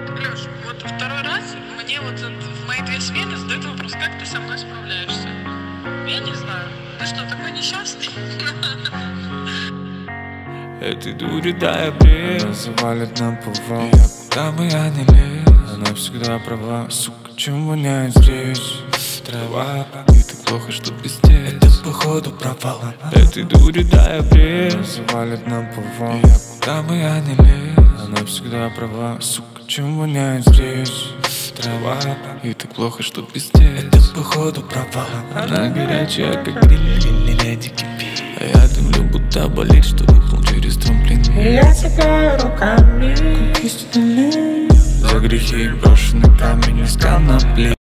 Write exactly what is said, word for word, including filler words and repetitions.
Леш, вот второй раз мне вот в мои две смены задают вопрос, как ты со мной справляешься? Я не знаю. Ты что, такой несчастный? Этой дури дай обрез. Она завалит нам повал. Я куда бы я не лез, она всегда права. Сука, чем воняет здесь трава? И так плохо, что пиздец. Это походу провал. Этой дури дай обрез. Она завалит нам повал. Я куда бы я не лез, она всегда права. Сука, чем воняет здесь трава? И так плохо, что пиздец. Это походу провал. Она горячая, как гриль, леди кипит. А я дымлю, будто болит, что рухнул через трамплин. И я цепляю руками, как кисти. За грехи брошенный камень из конопли.